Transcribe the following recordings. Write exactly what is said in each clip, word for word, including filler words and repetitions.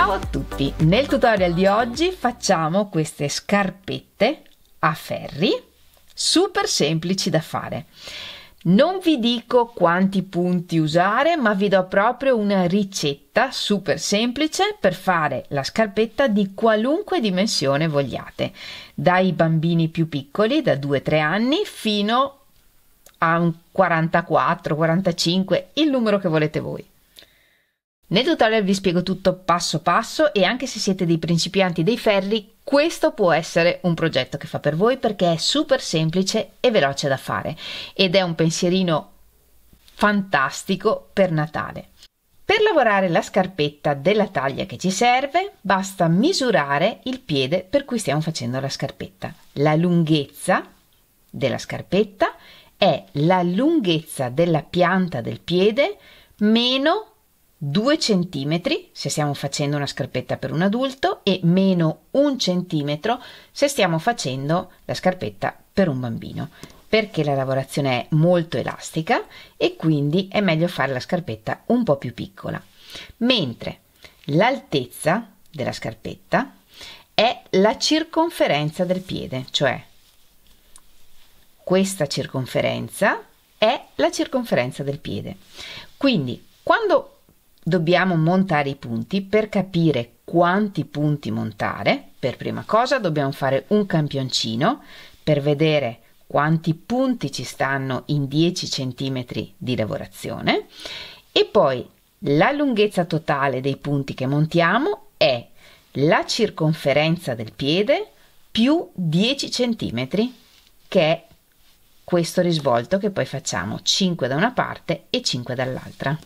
Ciao a tutti! Nel tutorial di oggi facciamo queste scarpette a ferri super semplici da fare. Non vi dico quanti punti usare, ma vi do proprio una ricetta super semplice per fare la scarpetta di qualunque dimensione vogliate, dai bambini più piccoli da due tre anni fino a un quarantaquattro quarantacinque, il numero che volete voi. Nel tutorial vi spiego tutto passo passo e anche se siete dei principianti dei ferri, questo può essere un progetto che fa per voi perché è super semplice e veloce da fare ed è un pensierino fantastico per Natale. Per lavorare la scarpetta della taglia che ci serve, basta misurare il piede per cui stiamo facendo la scarpetta. La lunghezza della scarpetta è la lunghezza della pianta del piede meno due centimetri se stiamo facendo una scarpetta per un adulto e meno un centimetro se stiamo facendo la scarpetta per un bambino, perché la lavorazione è molto elastica e quindi è meglio fare la scarpetta un po' più piccola, mentre l'altezza della scarpetta è la circonferenza del piede, cioè questa circonferenza è la circonferenza del piede. Quindi quando dobbiamo montare i punti, per capire quanti punti montare, per prima cosa dobbiamo fare un campioncino per vedere quanti punti ci stanno in dieci centimetri di lavorazione e poi la lunghezza totale dei punti che montiamo è la circonferenza del piede più dieci centimetri, che è questo risvolto che poi facciamo cinque da una parte e cinque dall'altra.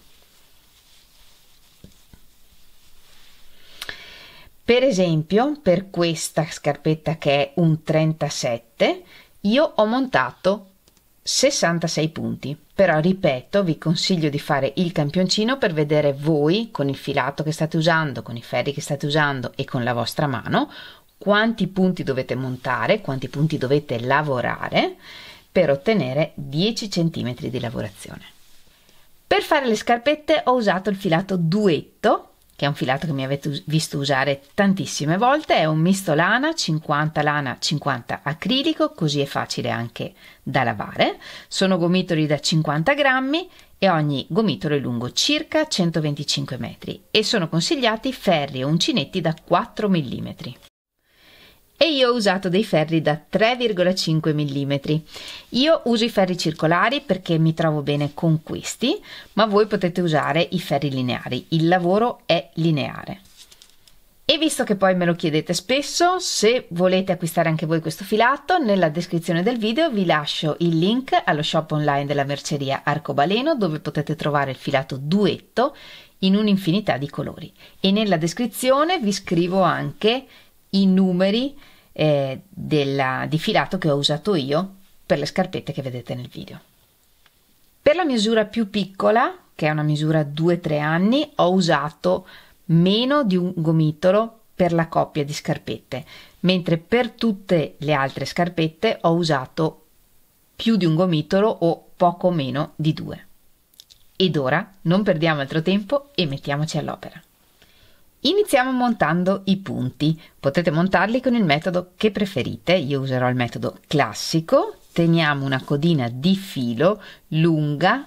Per esempio, per questa scarpetta che è un trentasette, io ho montato sessantasei punti, però ripeto, vi consiglio di fare il campioncino per vedere voi, con il filato che state usando, con i ferri che state usando e con la vostra mano, quanti punti dovete montare, quanti punti dovete lavorare per ottenere dieci centimetri di lavorazione. Per fare le scarpette ho usato il filato duetto, che è un filato che mi avete visto usare tantissime volte, è un misto lana, cinquanta lana, cinquanta acrilico, così è facile anche da lavare. Sono gomitoli da cinquanta grammi e ogni gomitolo è lungo circa centoventicinque metri e sono consigliati ferri e uncinetti da quattro millimetri. E io ho usato dei ferri da tre virgola cinque millimetri. Io uso i ferri circolari perché mi trovo bene con questi, ma voi potete usare i ferri lineari, il lavoro è lineare. E visto che poi me lo chiedete spesso, se volete acquistare anche voi questo filato, nella descrizione del video vi lascio il link allo shop online della merceria Arcobaleno, dove potete trovare il filato duetto in un'infinità di colori. E nella descrizione vi scrivo anche i numeri eh, della, di filato che ho usato io per le scarpette che vedete nel video. Per la misura più piccola, che è una misura due tre anni, ho usato meno di un gomitolo per la coppia di scarpette, mentre per tutte le altre scarpette ho usato più di un gomitolo o poco meno di due. Ed ora non perdiamo altro tempo e mettiamoci all'opera. Iniziamo montando i punti. Potete montarli con il metodo che preferite, io userò il metodo classico. Teniamo una codina di filo lunga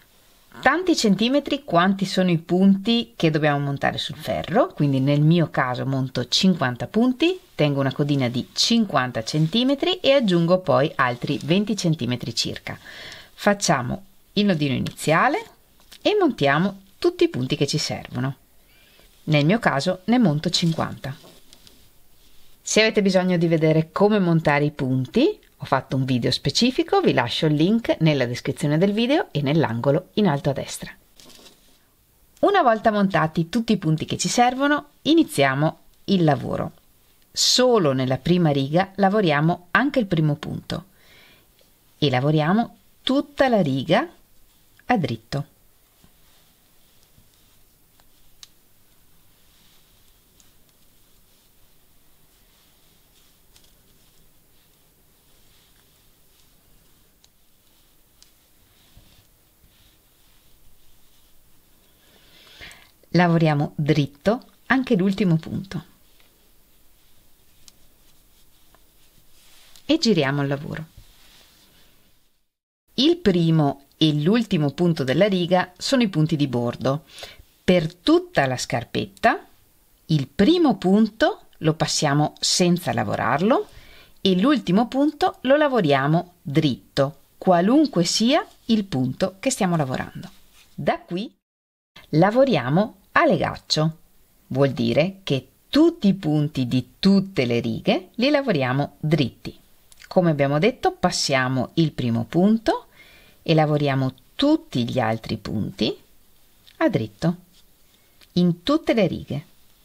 tanti centimetri quanti sono i punti che dobbiamo montare sul ferro, quindi nel mio caso monto cinquanta punti, tengo una codina di cinquanta centimetri e aggiungo poi altri venti centimetri circa. Facciamo il nodino iniziale e montiamo tutti i punti che ci servono. Nel mio caso ne monto cinquanta. Se avete bisogno di vedere come montare i punti, ho fatto un video specifico, vi lascio il link nella descrizione del video e nell'angolo in alto a destra. Una volta montati tutti i punti che ci servono, iniziamo il lavoro. Solo nella prima riga lavoriamo anche il primo punto e lavoriamo tutta la riga a dritto. Lavoriamo dritto anche l'ultimo punto e giriamo il lavoro. Il primo e l'ultimo punto della riga sono i punti di bordo. Per tutta la scarpetta il primo punto lo passiamo senza lavorarlo e l'ultimo punto lo lavoriamo dritto, qualunque sia il punto che stiamo lavorando. Da qui lavoriamo a legaccio, vuol dire che tutti i punti di tutte le righe li lavoriamo dritti. Come abbiamo detto, passiamo il primo punto e lavoriamo tutti gli altri punti a dritto in tutte le righe.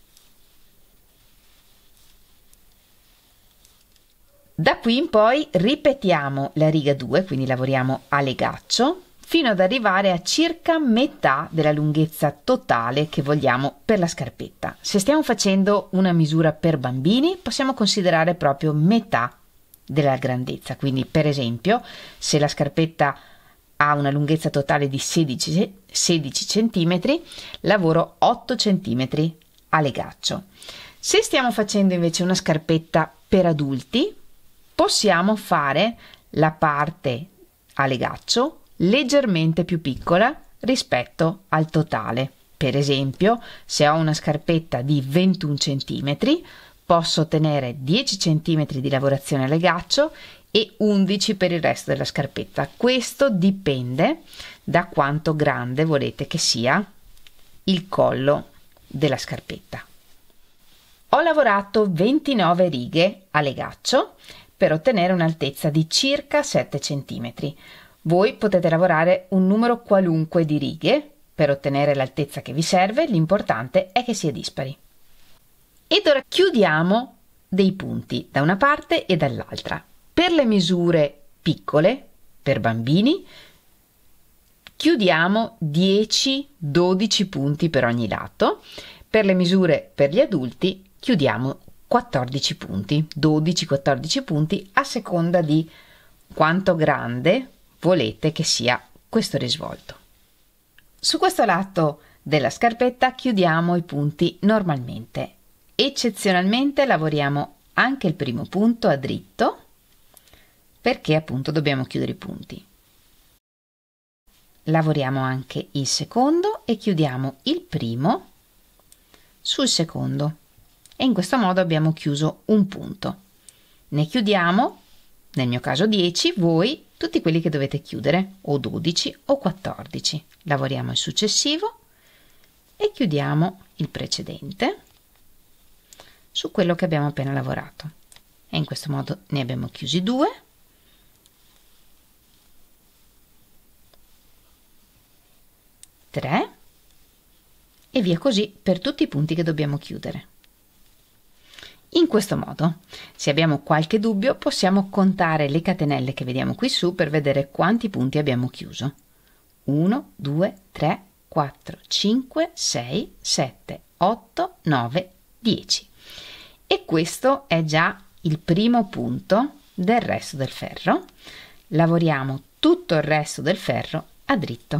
Da qui in poi ripetiamo la riga due, quindi lavoriamo a legaccio fino ad arrivare a circa metà della lunghezza totale che vogliamo per la scarpetta. Se stiamo facendo una misura per bambini, possiamo considerare proprio metà della grandezza. Quindi, per esempio, se la scarpetta ha una lunghezza totale di sedici, sedici centimetri, lavoro otto centimetri a legaccio. Se stiamo facendo invece una scarpetta per adulti, possiamo fare la parte a legaccio leggermente più piccola rispetto al totale. Per esempio, se ho una scarpetta di ventuno centimetri, posso ottenere dieci centimetri di lavorazione a legaccio e undici per il resto della scarpetta. Questo dipende da quanto grande volete che sia il collo della scarpetta. Ho lavorato ventinove righe a legaccio per ottenere un'altezza di circa sette centimetri. Voi potete lavorare un numero qualunque di righe per ottenere l'altezza che vi serve, l'importante è che sia dispari. Ed ora chiudiamo dei punti da una parte e dall'altra. Per le misure piccole, per bambini, chiudiamo dieci dodici punti per ogni lato. Per le misure per gli adulti chiudiamo quattordici punti, dodici quattordici punti a seconda di quanto grande volete che sia questo risvolto. Su questo lato della scarpetta chiudiamo i punti normalmente. Eccezionalmente lavoriamo anche il primo punto a dritto perché appunto dobbiamo chiudere i punti. Lavoriamo anche il secondo e chiudiamo il primo sul secondo e in questo modo abbiamo chiuso un punto. Ne chiudiamo, nel mio caso dieci, voi tutti quelli che dovete chiudere, o dodici o quattordici. Lavoriamo il successivo e chiudiamo il precedente su quello che abbiamo appena lavorato. E in questo modo ne abbiamo chiusi due. tre e via così per tutti i punti che dobbiamo chiudere. In questo modo, se abbiamo qualche dubbio, possiamo contare le catenelle che vediamo qui su per vedere quanti punti abbiamo chiuso. uno, due, tre, quattro, cinque, sei, sette, otto, nove, dieci. E questo è già il primo punto del resto del ferro. Lavoriamo tutto il resto del ferro a dritto.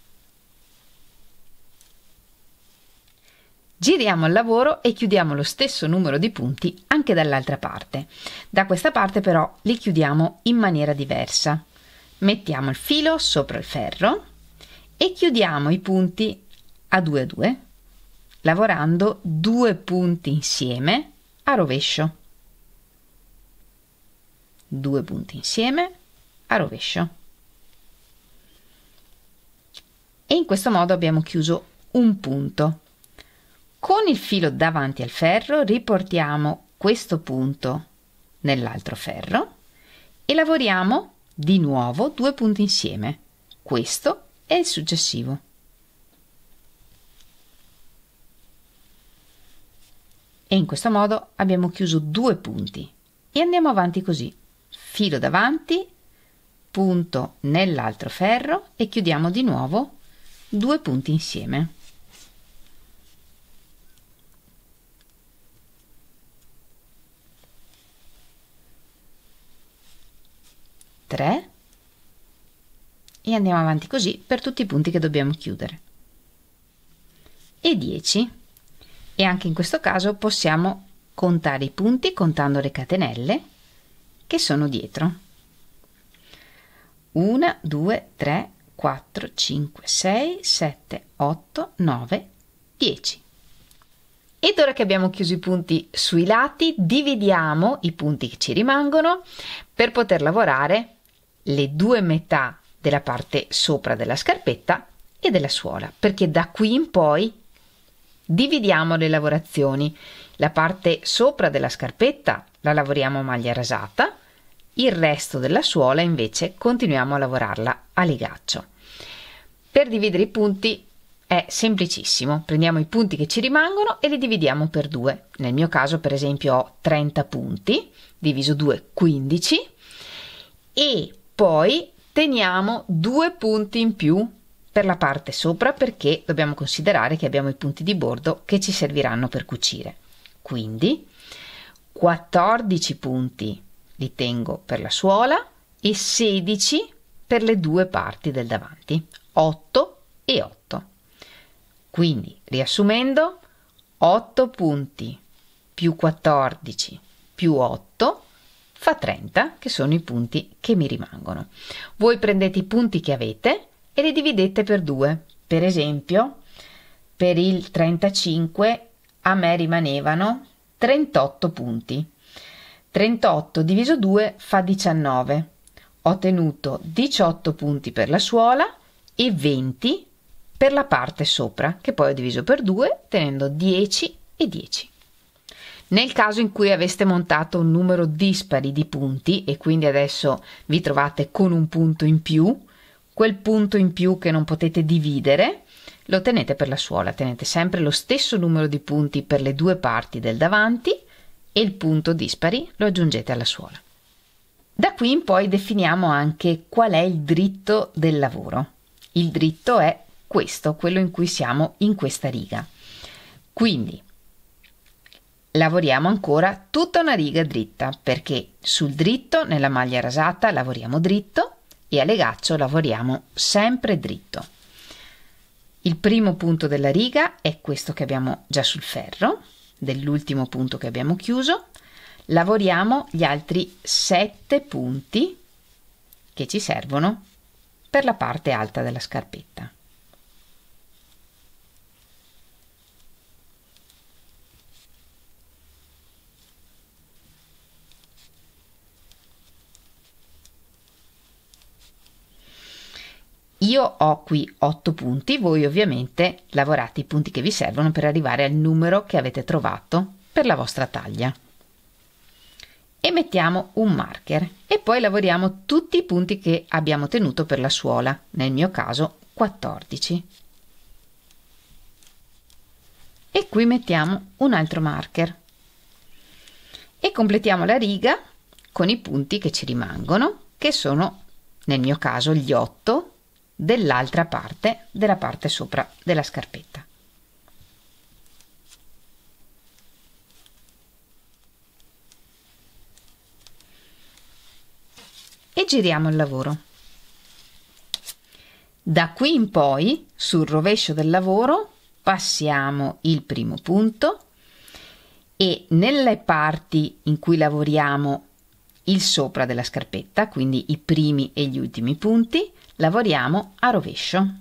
Giriamo il lavoro e chiudiamo lo stesso numero di punti anche dall'altra parte. Da questa parte però li chiudiamo in maniera diversa. Mettiamo il filo sopra il ferro e chiudiamo i punti a due a due, lavorando due punti insieme a rovescio. Due punti insieme a rovescio. E in questo modo abbiamo chiuso un punto. Con il filo davanti al ferro riportiamo questo punto nell'altro ferro e lavoriamo di nuovo due punti insieme. Questo è il successivo. E in questo modo abbiamo chiuso due punti e andiamo avanti così. Filo davanti, punto nell'altro ferro e chiudiamo di nuovo due punti insieme. tre e andiamo avanti così per tutti i punti che dobbiamo chiudere e dieci e anche in questo caso possiamo contare i punti contando le catenelle che sono dietro. uno, due, tre, quattro, cinque, sei, sette, otto, nove, dieci. Ed ora che abbiamo chiuso i punti sui lati, dividiamo i punti che ci rimangono per poter lavorare le due metà della parte sopra della scarpetta e della suola, perché da qui in poi dividiamo le lavorazioni. La parte sopra della scarpetta la lavoriamo a maglia rasata, il resto della suola invece continuiamo a lavorarla a legaccio. Per dividere i punti è semplicissimo, prendiamo i punti che ci rimangono e li dividiamo per due. Nel mio caso per esempio ho trenta punti, diviso due, quindici, e poi teniamo due punti in più per la parte sopra perché dobbiamo considerare che abbiamo i punti di bordo che ci serviranno per cucire. Quindi quattordici punti li tengo per la suola e sedici per le due parti del davanti, otto e otto. Quindi riassumendo, otto punti più quattordici più otto fa trenta, che sono i punti che mi rimangono. Voi prendete i punti che avete e li dividete per due. Per esempio, per il trentacinque a me rimanevano trentotto punti. trentotto diviso due fa diciannove. Ho tenuto diciotto punti per la suola e venti per la parte sopra, che poi ho diviso per due, tenendo dieci e dieci. Nel caso in cui aveste montato un numero dispari di punti e quindi adesso vi trovate con un punto in più, quel punto in più che non potete dividere lo tenete per la suola, tenete sempre lo stesso numero di punti per le due parti del davanti e il punto dispari lo aggiungete alla suola. Da qui in poi definiamo anche qual è il dritto del lavoro. Il dritto è questo, quello in cui siamo in questa riga. Quindi lavoriamo ancora tutta una riga dritta, perché sul dritto nella maglia rasata lavoriamo dritto e a legaccio lavoriamo sempre dritto. Il primo punto della riga è questo che abbiamo già sul ferro, dell'ultimo punto che abbiamo chiuso. Lavoriamo gli altri sette punti che ci servono per la parte alta della scarpetta. Io ho qui otto punti, voi ovviamente lavorate i punti che vi servono per arrivare al numero che avete trovato per la vostra taglia. E mettiamo un marker e poi lavoriamo tutti i punti che abbiamo tenuto per la suola, nel mio caso quattordici. E qui mettiamo un altro marker e completiamo la riga con i punti che ci rimangono, che sono nel mio caso gli otto dell'altra parte della parte sopra della scarpetta. E giriamo il lavoro. Da qui in poi sul rovescio del lavoro passiamo il primo punto e nelle parti in cui lavoriamo il sopra della scarpetta, quindi i primi e gli ultimi punti, lavoriamo a rovescio.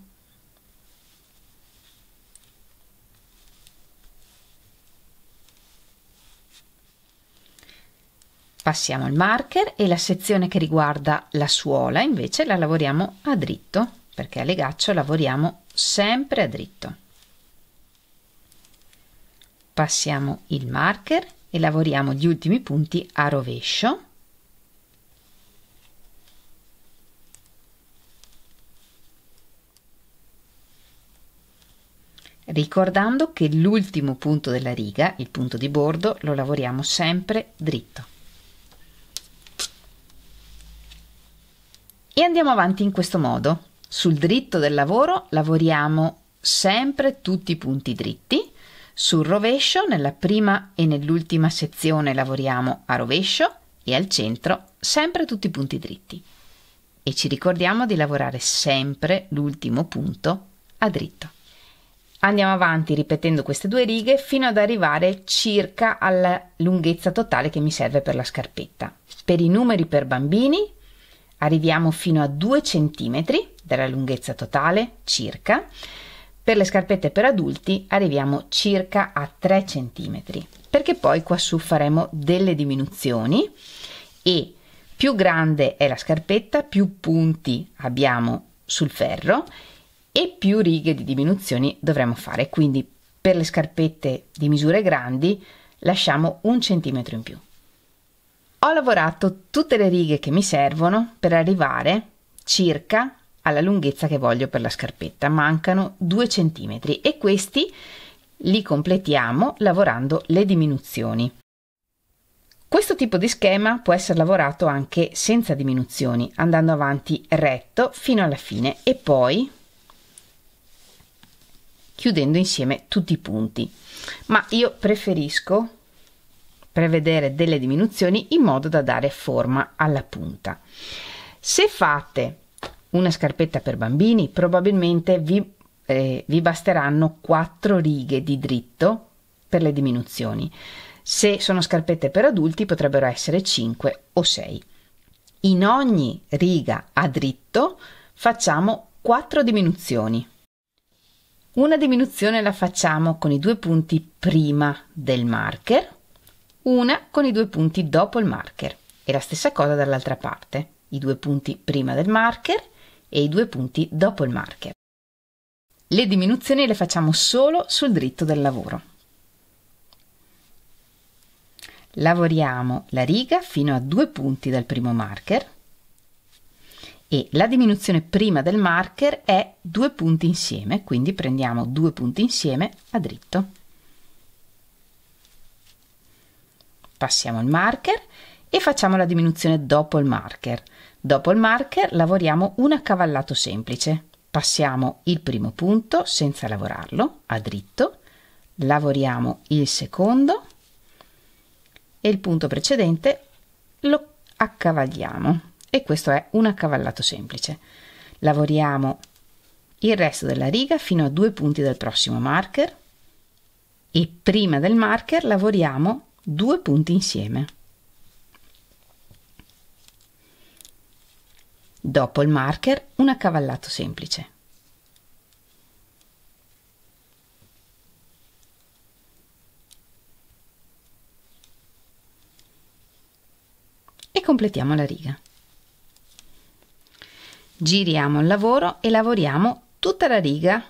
Passiamo il marker e la sezione che riguarda la suola invece la lavoriamo a dritto, perché a legaccio lavoriamo sempre a dritto. Passiamo il marker e lavoriamo gli ultimi punti a rovescio. Ricordando che l'ultimo punto della riga, il punto di bordo, lo lavoriamo sempre dritto. E andiamo avanti in questo modo. Sul dritto del lavoro lavoriamo sempre tutti i punti dritti, sul rovescio nella prima e nell'ultima sezione lavoriamo a rovescio e al centro sempre tutti i punti dritti. E ci ricordiamo di lavorare sempre l'ultimo punto a dritto. Andiamo avanti ripetendo queste due righe fino ad arrivare circa alla lunghezza totale che mi serve per la scarpetta. Per i numeri per bambini arriviamo fino a due centimetri della lunghezza totale circa. Per le scarpette per adulti arriviamo circa a tre centimetri, perché poi qua su faremo delle diminuzioni e più grande è la scarpetta, più punti abbiamo sul ferro e più righe di diminuzioni dovremo fare. Quindi per le scarpette di misure grandi lasciamo un centimetro in più. Ho lavorato tutte le righe che mi servono per arrivare circa alla lunghezza che voglio per la scarpetta. Mancano due centimetri e questi li completiamo lavorando le diminuzioni. Questo tipo di schema può essere lavorato anche senza diminuzioni, andando avanti retto fino alla fine e poi chiudendo insieme tutti i punti, ma io preferisco prevedere delle diminuzioni in modo da dare forma alla punta. Se fate una scarpetta per bambini, probabilmente vi, eh, vi basteranno quattro righe di dritto per le diminuzioni. Se sono scarpette per adulti potrebbero essere cinque o sei. In ogni riga a dritto facciamo quattro diminuzioni. Una diminuzione la facciamo con i due punti prima del marker, una con i due punti dopo il marker e la stessa cosa dall'altra parte, i due punti prima del marker e i due punti dopo il marker. Le diminuzioni le facciamo solo sul dritto del lavoro. Lavoriamo la riga fino a due punti dal primo marker e la diminuzione prima del marker è due punti insieme, quindi prendiamo due punti insieme a dritto. Passiamo il marker e facciamo la diminuzione dopo il marker. Dopo il marker lavoriamo un accavallato semplice. Passiamo il primo punto senza lavorarlo a dritto, lavoriamo il secondo e il punto precedente lo accavalliamo e questo è un accavallato semplice. Lavoriamo il resto della riga fino a due punti del prossimo marker e prima del marker lavoriamo due punti insieme. Dopo il marker un accavallato semplice. E completiamo la riga. Giriamo il lavoro e lavoriamo tutta la riga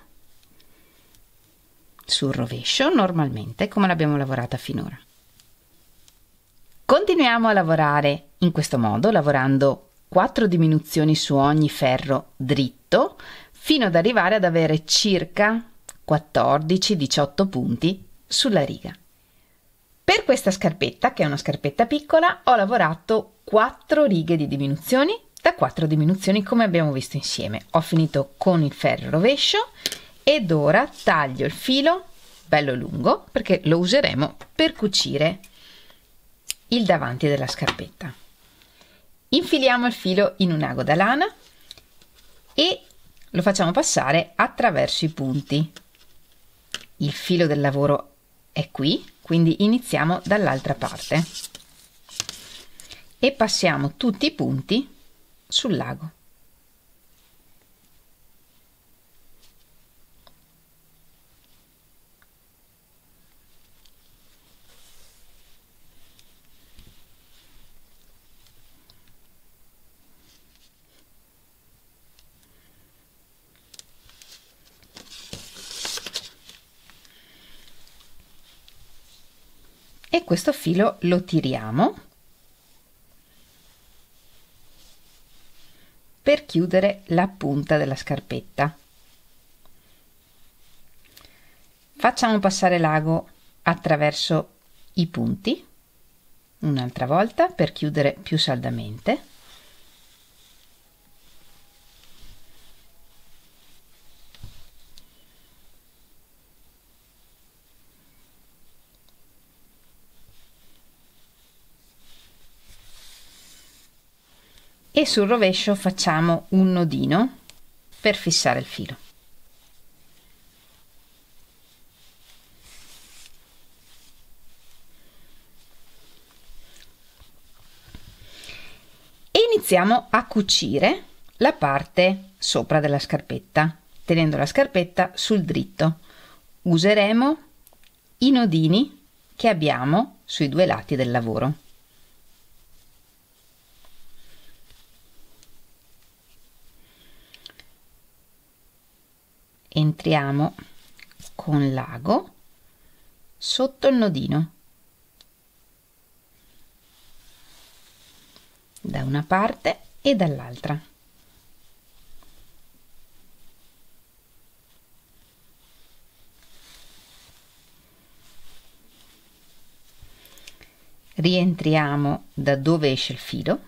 sul rovescio normalmente come l'abbiamo lavorata finora. Continuiamo a lavorare in questo modo, lavorando quattro diminuzioni su ogni ferro dritto fino ad arrivare ad avere circa quattordici diciotto punti sulla riga. Per questa scarpetta, che è una scarpetta piccola, ho lavorato quattro righe di diminuzioni da quattro diminuzioni come abbiamo visto insieme. Ho finito con il ferro rovescio ed ora taglio il filo bello lungo perché lo useremo per cucire il davanti della scarpetta. Infiliamo il filo in un ago da lana e lo facciamo passare attraverso i punti. Il filo del lavoro è qui, quindi iniziamo dall'altra parte e passiamo tutti i punti sul lago. E questo filo lo tiriamo per chiudere la punta della scarpetta. Facciamo passare l'ago attraverso i punti un'altra volta per chiudere più saldamente. E sul rovescio facciamo un nodino per fissare il filo. iniziamo a cucire la parte sopra della scarpetta, tenendo la scarpetta sul dritto. Useremo i nodini che abbiamo sui due lati del lavoro. Entriamo con l'ago sotto il nodino da una parte e dall'altra. Rientriamo da dove esce il filo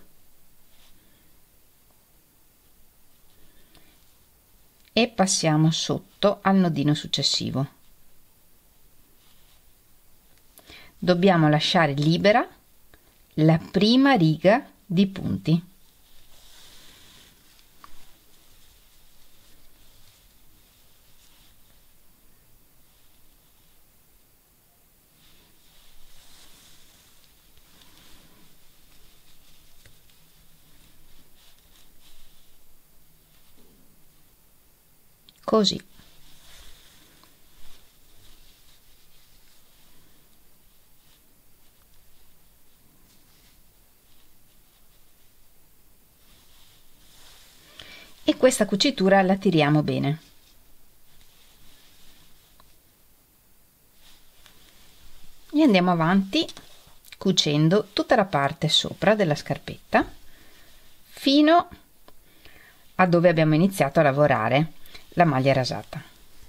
e passiamo sotto al nodino successivo. Dobbiamo lasciare libera la prima riga di punti. Così. E questa cucitura la tiriamo bene. E andiamo avanti cucendo tutta la parte sopra della scarpetta fino a dove abbiamo iniziato a lavorare la maglia rasata.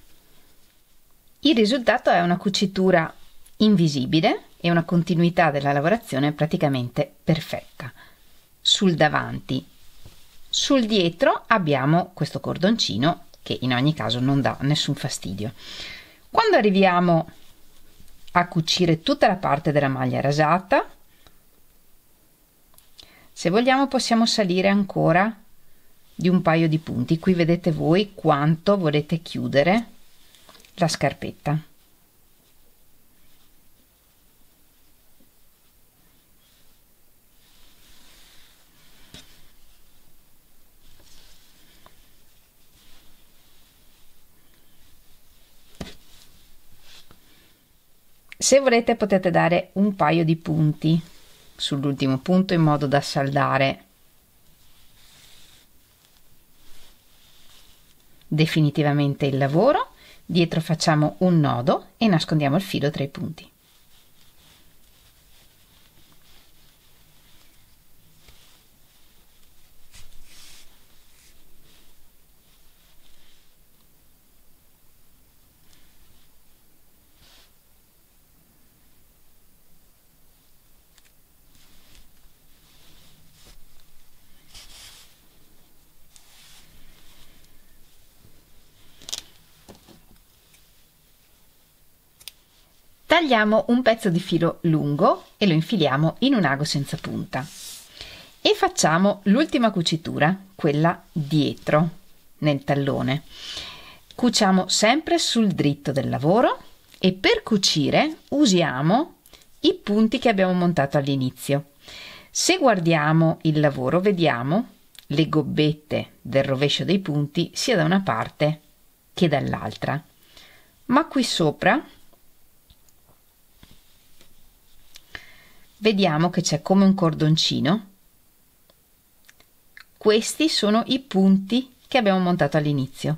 Il risultato è una cucitura invisibile e una continuità della lavorazione praticamente perfetta. Sul davanti, sul dietro abbiamo questo cordoncino che in ogni caso non dà nessun fastidio. Quando arriviamo a cucire tutta la parte della maglia rasata, se vogliamo possiamo salire ancora di un paio di punti. Qui vedete voi quanto volete chiudere la scarpetta. Se volete potete dare un paio di punti sull'ultimo punto in modo da saldare definitivamente il lavoro. Dietro facciamo un nodo e nascondiamo il filo tra i punti. Tagliamo un pezzo di filo lungo e lo infiliamo in un ago senza punta e facciamo l'ultima cucitura, quella dietro nel tallone. Cuciamo sempre sul dritto del lavoro e per cucire usiamo i punti che abbiamo montato all'inizio. Se guardiamo il lavoro vediamo le gobbette del rovescio dei punti sia da una parte che dall'altra, ma qui sopra vediamo che c'è come un cordoncino. Questi sono i punti che abbiamo montato all'inizio.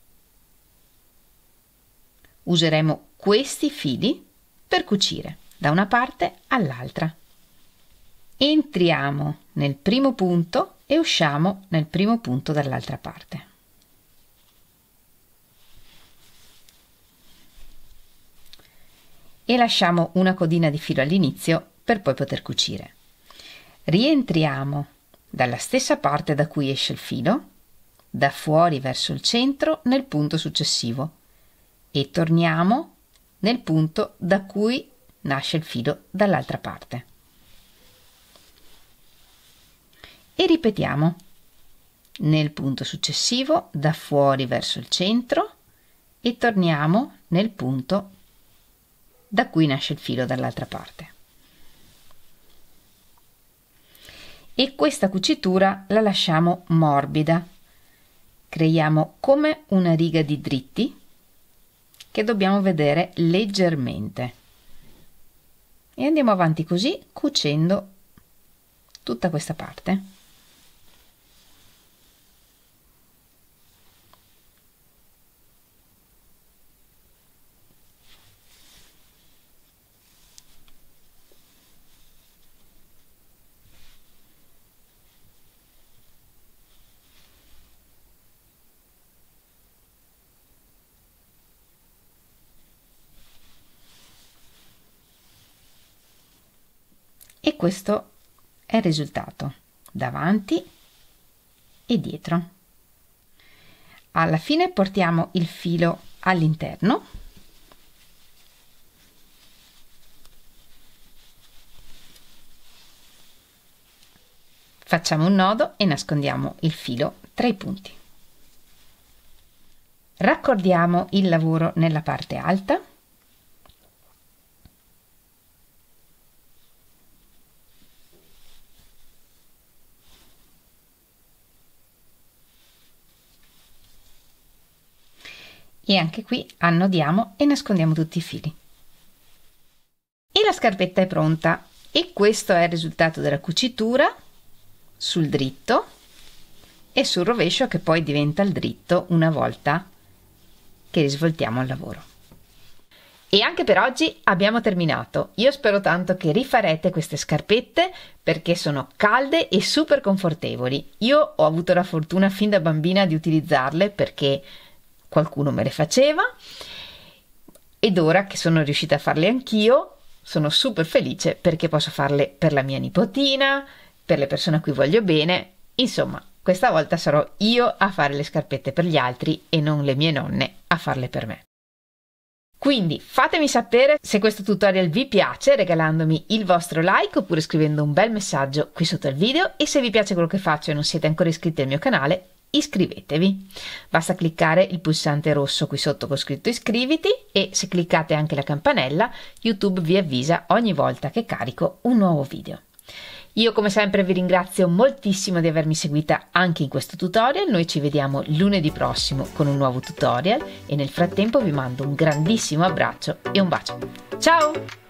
Useremo questi fili per cucire da una parte all'altra. Entriamo nel primo punto e usciamo nel primo punto dall'altra parte. E lasciamo una codina di filo all'inizio per poi poter cucire. Rientriamo dalla stessa parte da cui esce il filo, da fuori verso il centro nel punto successivo e torniamo nel punto da cui nasce il filo dall'altra parte. E ripetiamo nel punto successivo da fuori verso il centro e torniamo nel punto da cui nasce il filo dall'altra parte. e questa cucitura la lasciamo morbida. Creiamo come una riga di dritti che dobbiamo vedere leggermente e andiamo avanti così cucendo tutta questa parte. E questo è il risultato davanti e dietro. Alla fine portiamo il filo all'interno facciamo un nodo e nascondiamo il filo tra i punti. Raccordiamo il lavoro nella parte alta e anche qui annodiamo e nascondiamo tutti i fili. E la scarpetta è pronta e questo è il risultato della cucitura sul dritto e sul rovescio, che poi diventa il dritto una volta che risvoltiamo il lavoro. E anche per oggi abbiamo terminato. Io spero tanto che rifarete queste scarpette perché sono calde e super confortevoli. Io ho avuto la fortuna fin da bambina di utilizzarle perché qualcuno me le faceva ed ora che sono riuscita a farle anch'io sono super felice perché posso farle per la mia nipotina, per le persone a cui voglio bene. Insomma, questa volta sarò io a fare le scarpette per gli altri e non le mie nonne a farle per me. Quindi fatemi sapere se questo tutorial vi piace regalandomi il vostro like oppure scrivendo un bel messaggio qui sotto al video, e se vi piace quello che faccio e non siete ancora iscritti al mio canale, iscrivetevi. Basta cliccare il pulsante rosso qui sotto con scritto iscriviti e se cliccate anche la campanella YouTube vi avvisa ogni volta che carico un nuovo video. Io come sempre vi ringrazio moltissimo di avermi seguita anche in questo tutorial. Noi ci vediamo lunedì prossimo con un nuovo tutorial e nel frattempo vi mando un grandissimo abbraccio e un bacio. Ciao!